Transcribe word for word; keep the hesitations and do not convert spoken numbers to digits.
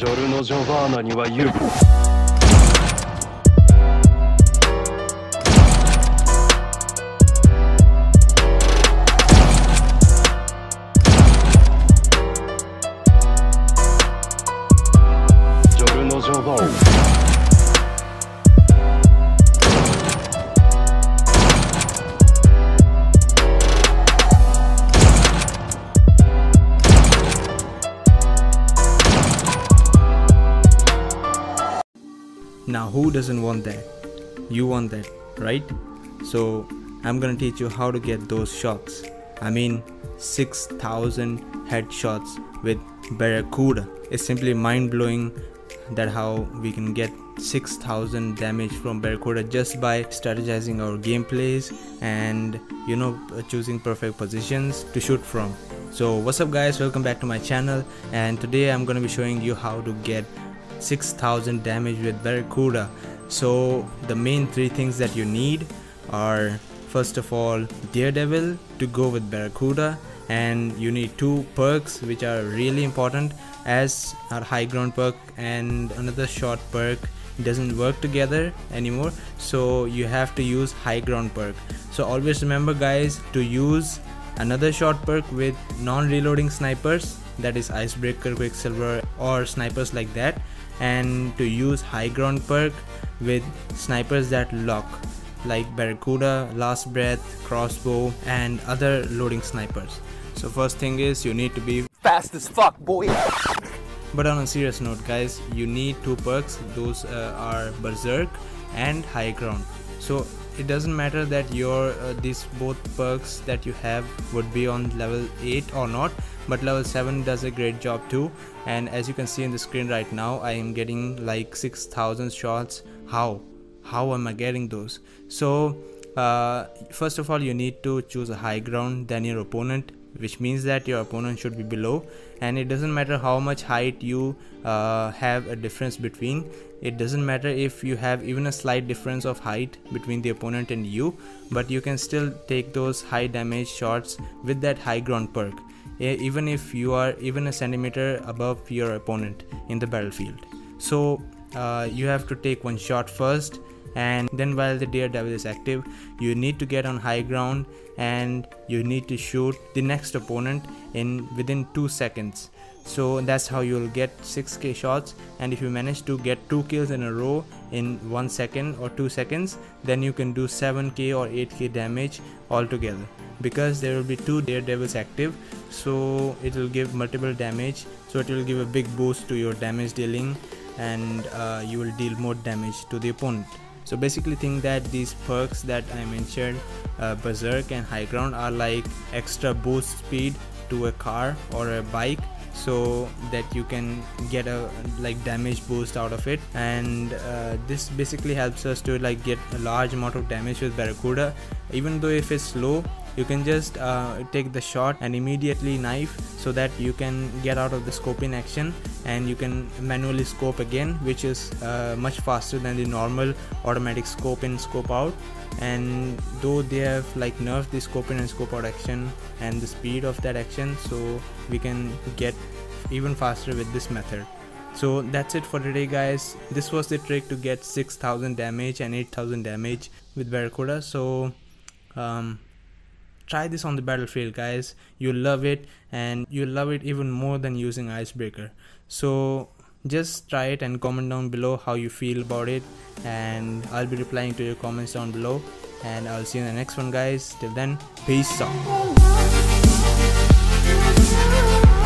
ジョルノ・ジョバーナには言う。ジョルノ・ジョバーナ。 Now who doesn't want that? You want that, right? So I'm gonna teach you how to get those shots. I mean six thousand headshots with Barracuda. It's simply mind-blowing that how we can get six thousand damage from Barracuda just by strategizing our gameplays and you know choosing perfect positions to shoot from. So what's up guys, welcome back to my channel, and today I'm gonna be showing you how to get six thousand damage with Barracuda. So the main three things that you need are, first of all, Daredevil to go with Barracuda, and you need two perks which are really important, as our high ground perk and another short perk doesn't work together anymore, so you have to use high ground perk. So always remember guys to use another short perk with non-reloading snipers, that is Icebreaker, Quicksilver or snipers like that, and to use high ground perk with snipers that lock like Barracuda, Last Breath, Crossbow and other loading snipers. So first thing is you need to be fast as fuck, boy. But on a serious note guys, you need two perks. Those uh, are Berserk and High Ground. So it doesn't matter that your uh, these both perks that you have would be on level eight or not, but level seven does a great job too. And as you can see in the screen right now, I am getting like six thousand shots. How how am I getting those? So uh, first of all, you need to choose a high ground than your opponent, which means that your opponent should be below, and it doesn't matter how much height you uh, have a difference between. It doesn't matter if you have even a slight difference of height between the opponent and you, but you can still take those high damage shots with that high ground perk, even if you are even a centimeter above your opponent in the battlefield. So uh, you have to take one shot first, and then while the Daredevil is active, you need to get on high ground and you need to shoot the next opponent in within two seconds. So that's how you'll get six K shots, and if you manage to get two kills in a row in one second or two seconds, then you can do seven K or eight K damage altogether, because there will be two Daredevils active, so it will give multiple damage. So it will give a big boost to your damage dealing, and uh, you will deal more damage to the opponent. So basically think that these perks that I mentioned, uh, Berserk and High Ground, are like extra boost speed to a car or a bike, so that you can get a like damage boost out of it. And uh, this basically helps us to like get a large amount of damage with Barracuda. Even though if it's slow, you can just uh, take the shot and immediately knife, so that you can get out of the scoping action and you can manually scope again, which is uh, much faster than the normal automatic scope in scope out. And though they have like nerfed the scope in and scope out action and the speed of that action, so we can get even faster with this method. So that's it for today guys. This was the trick to get six thousand damage and eight thousand damage with Barracuda. So um, try this on the battlefield guys, you'll love it, and you'll love it even more than using Icebreaker. So just try it and comment down below how you feel about it, and I'll be replying to your comments down below, and I'll see you in the next one guys. Till then, peace out.